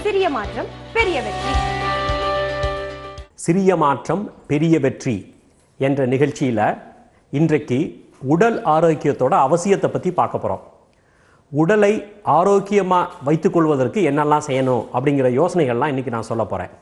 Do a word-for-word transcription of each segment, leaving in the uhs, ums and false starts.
சிறிய மாற்றம் பெரிய வெற்றி. சிறிய மாற்றம் பெரிய வெற்றி என்ற நிகழ்ச்சியில் இன்றைக்கு உடல் ஆரோக்கியத்தோட அவசியத்தை பற்றி பார்க்க போகிறோம். உடலை ஆரோக்கியமாக வைத்துக்கொள்வதற்கு என்னெல்லாம் செய்யணும் அப்படிங்கிற யோசனைகள்லாம் இன்றைக்கி நான் சொல்ல போகிறேன்.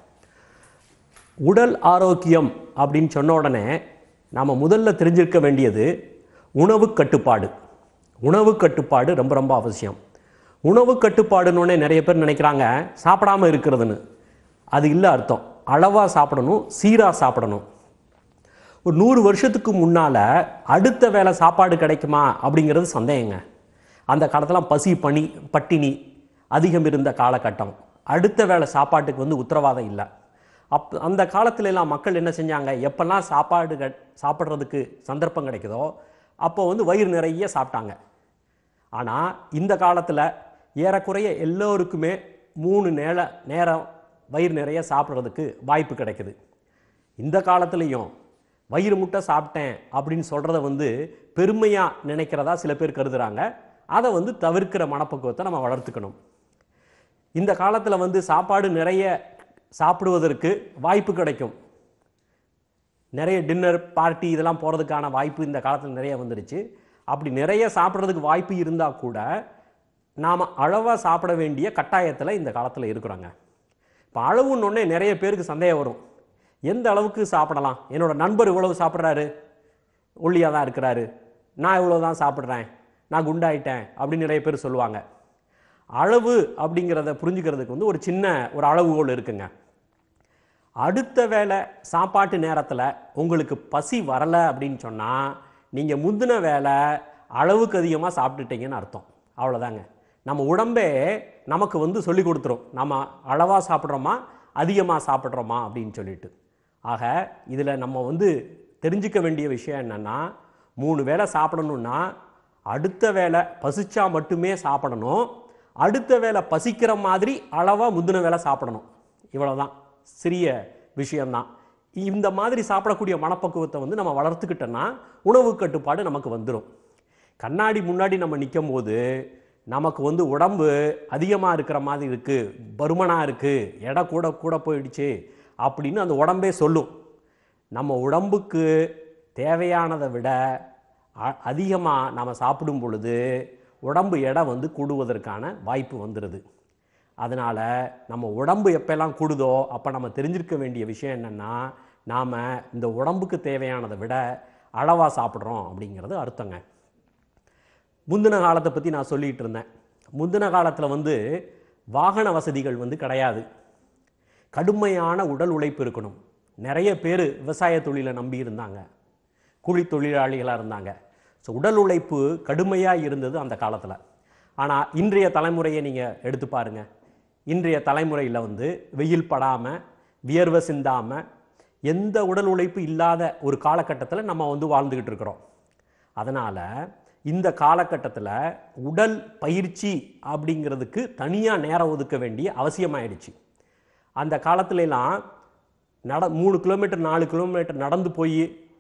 உடல் ஆரோக்கியம் அப்படின்னு சொன்ன உடனே நாம் முதல்ல தெரிஞ்சிருக்க வேண்டியது உணவு கட்டுப்பாடு. உணவு கட்டுப்பாடு ரொம்ப ரொம்ப அவசியம். உணவு கட்டுப்பாடுன்னு நிறைய பேர் நினைக்கிறாங்க சாப்பிடாமல் இருக்கிறதுன்னு. அது இல்லை அர்த்தம். அளவாக சாப்பிடணும், சீராக சாப்பிடணும். ஒரு நூறு வருஷத்துக்கு முன்னால் அடுத்த வேளை சாப்பாடு கிடைக்குமா அப்படிங்கிறது சந்தேகங்க. அந்த காலத்தில் பசி பனி பட்டினி அதிகம் இருந்த காலகட்டம். அடுத்த வேளை சாப்பாட்டுக்கு வந்து உத்தரவாதம் இல்லை. அப் அந்த காலத்துலலாம் மக்கள் என்ன செஞ்சாங்க, எப்போல்லாம் சாப்பாடு க சாப்பிட்றதுக்கு சந்தர்ப்பம் கிடைக்குதோ அப்போ வந்து வயிறு நிறைய சாப்பிட்டாங்க. ஆனால் இந்த காலத்தில் ஏறக்குறைய எல்லோருக்குமே மூணு நேர நேரம் வயிறு நிறைய சாப்பிட்றதுக்கு வாய்ப்பு கிடைக்குது. இந்த காலத்துலேயும் வயிறு முட்டை சாப்பிட்டேன் அப்படின்னு சொல்கிறத வந்து பெருமையாக நினைக்கிறதா சில பேர் கருதுகிறாங்க. அதை வந்து தவிர்க்கிற மனப்பக்குவத்தை நம்ம வளர்த்துக்கணும். இந்த காலத்தில் வந்து சாப்பாடு நிறைய சாப்பிடுவதற்கு வாய்ப்பு கிடைக்கும். நிறைய டின்னர் பார்ட்டி இதெல்லாம் போகிறதுக்கான வாய்ப்பு இந்த காலத்தில் நிறைய வந்துடுச்சு. அப்படி நிறைய சாப்பிட்றதுக்கு வாய்ப்பு இருந்தால் கூட நாம் அளவாக சாப்பிட வேண்டிய கட்டாயத்தில் இந்த காலத்தில் இருக்கிறோங்க. இப்போ அளவுன்னொன்னே நிறைய பேருக்கு சந்தேகம் வரும். எந்த அளவுக்கு சாப்பிடலாம்? என்னோடய நண்பர் இவ்வளவு சாப்பிட்றாரு, ஒல்லியாக தான் இருக்கிறாரு, நான் இவ்வளோ தான் சாப்பிட்றேன், நான் குண்டாயிட்டேன் அப்படின்னு நிறைய பேர் சொல்லுவாங்க. அளவு அப்படிங்கிறத புரிஞ்சுக்கிறதுக்கு வந்து ஒரு சின்ன ஒரு அளவுகோல் இருக்குங்க. அடுத்த வேளை சாப்பாட்டு நேரத்தில் உங்களுக்கு பசி வரலை அப்படின்னு சொன்னால் நீங்கள் முந்தின வேளை அளவுக்கு அதிகமாக சாப்பிட்டுட்டீங்கன்னு அர்த்தம். அவ்வளோதாங்க. நம்ம உடம்பே நமக்கு வந்து சொல்லி கொடுத்துரும், நம்ம அளவாக சாப்பிட்றோமா அதிகமாக சாப்பிட்றோமா அப்படின்னு சொல்லிட்டு. ஆக இதில் நம்ம வந்து தெரிஞ்சிக்க வேண்டிய விஷயம் என்னென்னா, மூணு வேளை சாப்பிடணுன்னா அடுத்த வேளை பசிச்சா மட்டுமே சாப்பிடணும். அடுத்த வேளை பசிக்கிற மாதிரி அளவாக முந்தின வேளை சாப்பிடணும். இவ்வளோதான், சிறிய விஷயம்தான். இந்த மாதிரி சாப்பிடக்கூடிய மனப்பக்குவத்தை வந்து நம்ம வளர்த்துக்கிட்டோன்னா உணவு கட்டுப்பாடு நமக்கு வந்துடும். கண்ணாடி முன்னாடி நம்ம நிற்கும் போது நமக்கு வந்து உடம்பு அதிகமாக இருக்கிற மாதிரி இருக்குது, பருமனாக இருக்குது, எடை கூட கூட போயிடுச்சு அப்படின்னு அந்த உடம்பே சொல்லும். நம்ம உடம்புக்கு தேவையானதை விட அதிகமாக நம்ம சாப்பிடும் பொழுது உடம்பு எடை வந்து கூடுவதற்கான வாய்ப்பு வந்துடுது. அதனால் நம்ம உடம்பு எப்போல்லாம் கூடுதோ அப்போ நம்ம தெரிஞ்சிருக்க வேண்டிய விஷயம் என்னென்னா, நாம் இந்த உடம்புக்கு தேவையானதை விட அளவாக சாப்பிட்றோம் அப்படிங்கிறது அர்த்தங்க. முந்தின காலத்தை பற்றி நான் சொல்லிகிட்டு இருந்தேன். முந்தின காலத்தில் வந்து வாகன வசதிகள் வந்து கிடையாது. கடுமையான உடல் உழைப்பு இருக்கணும். நிறைய பேர் விவசாய தொழிலை நம்பி இருந்தாங்க, கூலி தொழிலாளிகளாக இருந்தாங்க. ஸோ உடல் உழைப்பு கடுமையாக இருந்தது அந்த காலத்தில். ஆனால் இன்றைய தலைமுறையை நீங்கள் எடுத்து பாருங்கள். இன்றைய தலைமுறையில் வந்து வெயில் படாமல் வியர்வை சிந்தாமல் எந்த உடல் உழைப்பு இல்லாத ஒரு காலகட்டத்தில் நம்ம வந்து வாழ்ந்துக்கிட்டு இருக்கிறோம். அதனால் இந்த காலகட்டத்தில் உடல் பயிற்சி அப்படிங்கிறதுக்கு தனியாக நேரம் ஒதுக்க வேண்டிய அவசியமாயிடுச்சு. அந்த காலத்துலலாம் நட மூணு கிலோமீட்டர் நாலு கிலோமீட்டர் நடந்து போய்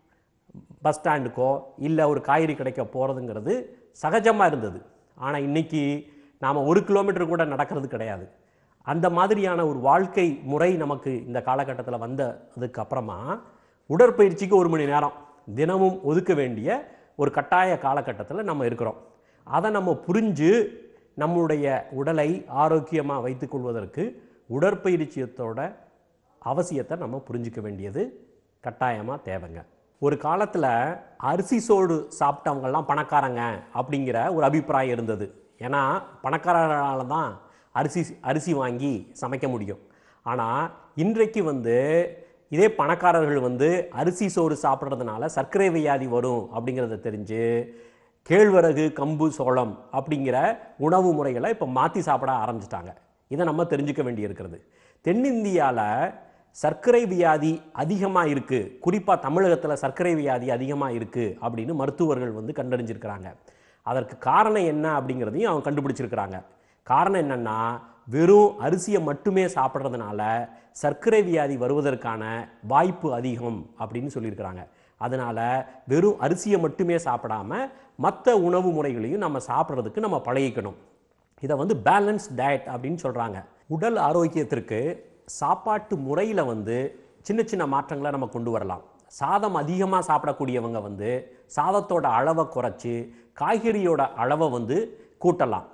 பஸ் ஸ்டாண்டுக்கோ இல்லை ஒரு காய்கறி கடைக்க போகிறதுங்கிறது சகஜமாக இருந்தது. ஆனால் இன்றைக்கி நாம் ஒரு கிலோமீட்டர் கூட நடக்கிறது கிடையாது. அந்த மாதிரியான ஒரு வாழ்க்கை முறை நமக்கு இந்த காலகட்டத்தில் வந்ததுக்கு அப்புறமா உடற்பயிற்சிக்கு ஒரு மணி நேரம் தினமும் ஒதுக்க வேண்டிய ஒரு கட்டாய காலகட்டத்தில் நம்ம இருக்கிறோம். அதை நம்ம புரிஞ்சு நம்முடைய உடலை ஆரோக்கியமாக வைத்துக்கொள்வதற்கு உடற்பயிற்சியத்தோட அவசியத்தை நம்ம புரிஞ்சிக்க வேண்டியது கட்டாயமாக தேவைங்க. ஒரு காலத்தில் அரிசி சோறு சாப்பிட்டவங்கெல்லாம் பணக்காரங்க அப்படிங்கிற ஒரு அபிப்பிராயம் இருந்தது. ஏன்னா பணக்காரனால தான் அரிசி அரிசி வாங்கி சமைக்க முடியும். ஆனால் இன்றைக்கு வந்து இதே பணக்காரர்கள் வந்து அரிசி சோறு சாப்பிட்றதுனால சர்க்கரை வியாதி வரும் அப்படிங்கிறத தெரிஞ்சு கேழ்வரகு கம்பு சோளம் அப்படிங்கிற உணவு முறைகளை இப்போ மாற்றி சாப்பிட ஆரம்பிச்சிட்டாங்க. இதை நம்ம தெரிஞ்சுக்க வேண்டி இருக்கிறது. தென்னிந்தியாவில் சர்க்கரை வியாதி அதிகமாக இருக்குது, குறிப்பாக தமிழகத்தில் சர்க்கரை வியாதி அதிகமாக இருக்குது அப்படின்னு மருத்துவர்கள் வந்து கண்டறிஞ்சிருக்கிறாங்க. அதற்கு காரணம் என்ன அப்படிங்கிறதையும் அவங்க கண்டுபிடிச்சிருக்கிறாங்க. காரணம் என்னென்னா, வெறும் அரிசியை மட்டுமே சாப்பிட்றதுனால சர்க்கரை வியாதி வருவதற்கான வாய்ப்பு அதிகம் அப்படின்னு சொல்லியிருக்கிறாங்க. அதனால் வெறும் அரிசியை மட்டுமே சாப்பிடாமல் மற்ற உணவு முறைகளையும் நம்ம சாப்பிட்றதுக்கு நம்ம பழகிக்கணும். இதை வந்து பேலன்ஸ் டயட் அப்படின்னு சொல்கிறாங்க. உடல் ஆரோக்கியத்திற்கு சாப்பாட்டு முறையில் வந்து சின்ன சின்ன மாற்றங்களை நம்ம கொண்டு வரலாம். சாதம் அதிகமாக சாப்பிடக்கூடியவங்க வந்து சாதத்தோட அளவை குறைச்சி காய்கறியோட அளவை வந்து கூட்டலாம்.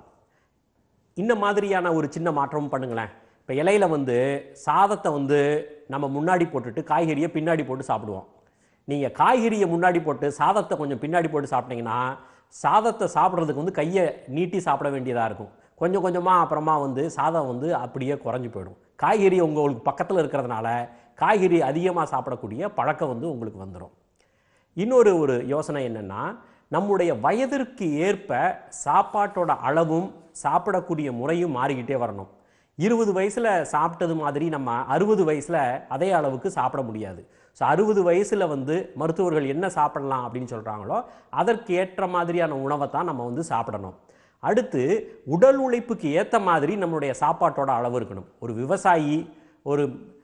இந்த மாதிரியான ஒரு சின்ன மாற்றமும் பண்ணுங்களேன். இப்போ இலையில வந்து சாதத்தை வந்து நம்ம முன்னாடி போட்டுட்டு காய்கறியை பின்னாடி போட்டு சாப்பிடுவோம். நீங்கள் காய்கறியை முன்னாடி போட்டு சாதத்தை கொஞ்சம் பின்னாடி போட்டு சாப்பிட்டீங்கன்னா சாதத்தை சாப்பிட்றதுக்கு வந்து கையை நீட்டி சாப்பிட வேண்டியதாக இருக்கும். கொஞ்சம் கொஞ்சமாக அப்புறமா வந்து சாதம் வந்து அப்படியே குறைஞ்சி போயிடும். காய்கறி உங்களுக்கு பக்கத்தில் இருக்கிறதுனால காய்கறி அதிகமாக சாப்பிடக்கூடிய பழக்கம் வந்து உங்களுக்கு வந்துடும். இன்னொரு ஒரு யோசனை என்னென்னா, நம்முடைய வயதிற்கு ஏற்ப சாப்பாட்டோட அளவும் சாப்பிடக்கூடிய முறையும் மாறிக்கிட்டே வரணும். இருபது வயசில் சாப்பிட்டது மாதிரி நம்ம அறுபது வயசில் அதே அளவுக்கு சாப்பிட முடியாது. ஸோ அறுபது வயசில் வந்து மருத்துவர்கள் என்ன சாப்பிடலாம் அப்படின்னு சொல்கிறாங்களோ அதற்கு ஏற்ற மாதிரியான உணவை தான் நம்ம வந்து சாப்பிடணும். அடுத்து உடல் உழைப்புக்கு ஏற்ற மாதிரி நம்மளுடைய சாப்பாட்டோட அளவு இருக்கணும். ஒரு விவசாயி, ஒரு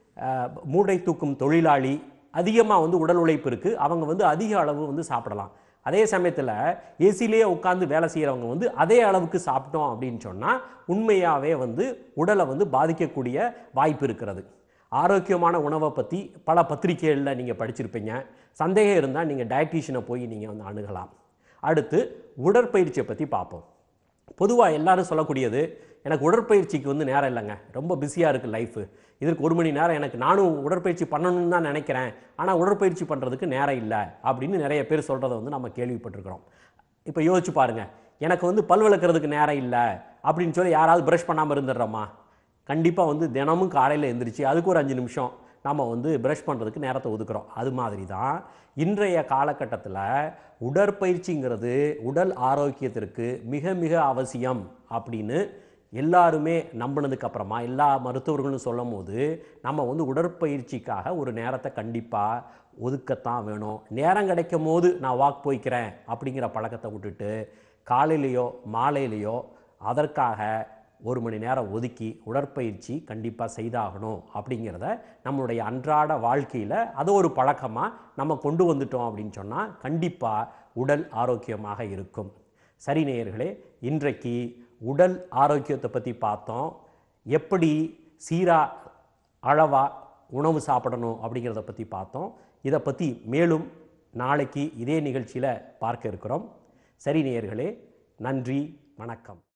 மூடை தூக்கும் தொழிலாளி அதிகமாக வந்து உடல் உழைப்பு இருக்குது, அவங்க வந்து அதிக அளவு வந்து சாப்பிடலாம். அதே சமயத்தில் ஏசிலேயே உட்காந்து வேலை செய்கிறவங்க வந்து அதே அளவுக்கு சாப்பிட்டோம் அப்படின்னு சொன்னால் உண்மையாகவே வந்து உடலை வந்து பாதிக்கக்கூடிய வாய்ப்பு இருக்கிறது. ஆரோக்கியமான உணவை பற்றி பல பத்திரிகைகளில் நீங்கள் படிச்சிருப்பீங்க. சந்தேகம் இருந்தால் நீங்கள் டயட்டீஷியனை போய் நீங்கள் வந்து அணுகலாம். அடுத்து உடற்பயிற்சியை பற்றி பார்ப்போம். பொதுவாக எல்லாரும் சொல்லக்கூடியது, எனக்கு உடற்பயிற்சிக்கு வந்து நேரம் இல்லைங்க, ரொம்ப பிஸியாக இருக்குது லைஃபு, இதற்கு ஒரு மணி நேரம் எனக்கு நானும் உடற்பயிற்சி பண்ணணும்னு தான் நினைக்கிறேன், ஆனால் உடற்பயிற்சி பண்ணுறதுக்கு நேரம் இல்லை அப்படின்னு நிறைய பேர் சொல்கிறத வந்து நம்ம கேள்விப்பட்டிருக்கிறோம். இப்போ யோசிச்சு பாருங்கள், எனக்கு வந்து பல் விளக்குறதுக்கு நேரம் இல்லை அப்படின்னு சொல்லி யாராவது ப்ரஷ் பண்ணாமல் இருந்துடுறோமா? கண்டிப்பாக வந்து தினமும் காலையில் எழுந்திரிச்சு அதுக்கு ஒரு அஞ்சு நிமிஷம் நம்ம வந்து ப்ரஷ் பண்ணுறதுக்கு நேரத்தை ஒதுக்குறோம். அது மாதிரி தான் இன்றைய காலகட்டத்தில் உடற்பயிற்சிங்கிறது உடல் ஆரோக்கியத்திற்கு மிக மிக அவசியம் அப்படின்னு எல்லாருமே நம்பினதுக்கு அப்புறமா எல்லா மருத்துவர்களும் சொல்லும் போது நம்ம வந்து உடற்பயிற்சிக்காக ஒரு நேரத்தை கண்டிப்பாக ஒதுக்கத்தான் வேணும். நேரம் கிடைக்கும் போது நான் வாக் போய்க்கிறேன் அப்படிங்கிற பழக்கத்தை விட்டுட்டு காலையிலையோ மாலையிலையோ அதற்காக ஒரு மணி நேரம் ஒதுக்கி உடற்பயிற்சி கண்டிப்பாக செய்தாகணும் அப்படிங்கிறத நம்மளுடைய அன்றாட வாழ்க்கையில் அது ஒரு பழக்கமாக நம்ம கொண்டு வந்துட்டோம் அப்படின்னு சொன்னால் கண்டிப்பாக உடல் ஆரோக்கியமாக இருக்கும். சரி நேயர்களே, இன்றைக்கு உடல் ஆரோக்கியத்தை பற்றி பார்த்தோம். எப்படி சீராக அளவாக உணவு சாப்பிடணும் அப்படிங்கிறத பற்றி பார்த்தோம். இதை பற்றி மேலும் நாளைக்கு இதே நிகழ்ச்சியில் பார்க்க இருக்கிறோம். சரி நேயர்களே, நன்றி, வணக்கம்.